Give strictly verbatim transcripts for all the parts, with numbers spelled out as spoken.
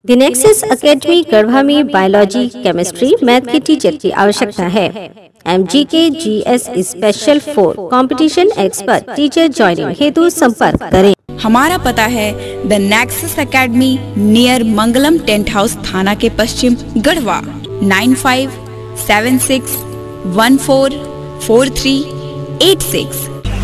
The Nexus academy Garhwa में biology, chemistry, math के teacher की आवश्यकता है। M G K G S special for competition expert teacher joining हेतु संपर्क करें। हमारा पता है the Nexus academy near Mangalam tent house, थाना के पश्चिम, Garhwa. Nine five seven six one four four three eight six.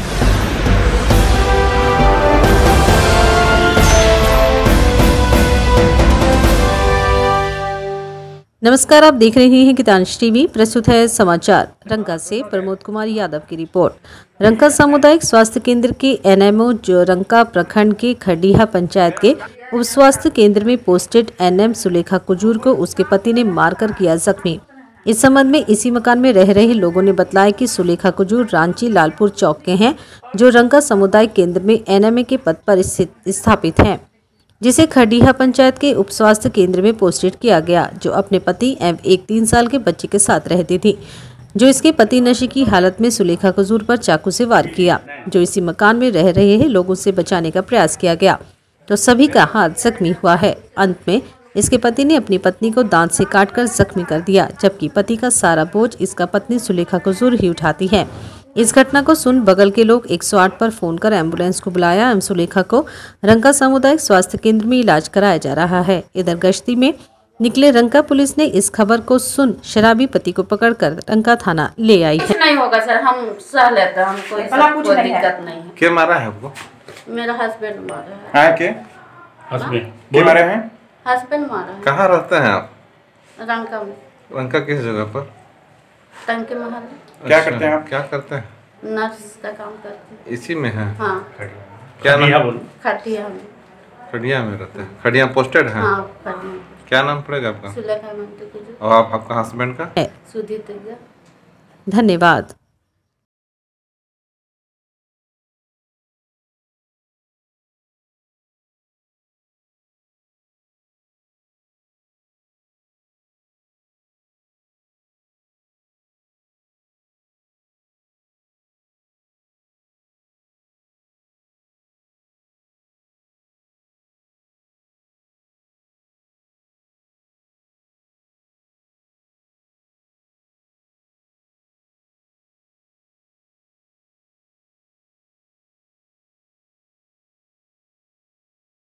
नमस्कार, आप देख रहे हैं गीतांश टीवी। प्रस्तुत है समाचार रंका से प्रमोद कुमार यादव की रिपोर्ट। रंका सामुदायिक स्वास्थ्य केंद्र के एन एम ओ जो रंका प्रखंड के खडीहा पंचायत के उप स्वास्थ्य केंद्र में posted N M Sulekha Kujur को उसके पति ने मारकर किया जख्मी। इस संबंध में इसी मकान में रह रहे लोगों ने बताया कि सुलेखा कुजूर रांची लालपुर चौक के हैं, जो रंका सामुदायिक केंद्र में एन एम ए के पद पर स्थापित हैं, जिसे खडीहा पंचायत के उप स्वास्थ्य केंद्र में पोस्टेड किया गया, जो अपने पति एवं एक तीन साल के बच्चे के साथ रहती थी, जो इसके पति नशे की हालत में सुलेखा कुजूर पर चाकू से वार किया, जो इसी मकान में रह रहे हैं लोगों से बचाने का प्रयास किया गया, तो सभी का हाथ जख्मी हुआ है। अंत में इसके पति ने अपनी पत्नी को दांत से काटकर जख्मी कर दिया, जबकि पति का सारा बोझ इसका पत्नी सुलेखा कुजूर ही उठाती है। इस घटना को सुन बगल के लोग एक सौ आठ पर फोन कर एम्बुलेंस को बुलाया एवं सुलेखा को रंका सामुदायिक स्वास्थ्य केंद्र में इलाज कराया जा रहा है। इधर गश्ती में निकले रंका पुलिस ने इस खबर को सुन शराबी पति को पकड़कर रंका थाना ले आई है। नहीं होगा सर, हम सह लेते हैं, हमको कोई दिक्कत नहीं है। क्या मारा है आपको? मेरा हस्बैंड मारा है। हाँ, के हस्बैंड के मारे हैं? हस्बैंड मारा है। कहाँ रहते हैं आप? रंका में। रंका किस जगह पर? टंकी महल। क्या करते हैं आप? क्या करते हैं? नर्स का काम करते हैं। इसी में है? हाँ। क्या नाम? खटिया में। खड़िया में रहते हैं? खड़िया पोस्टेड है? हाँ, खटिया। क्या नाम पड़ेगा आपका? सुलेखा कुजूर। और आप आपका हस्बैंड का? सुधीर। धन्यवाद।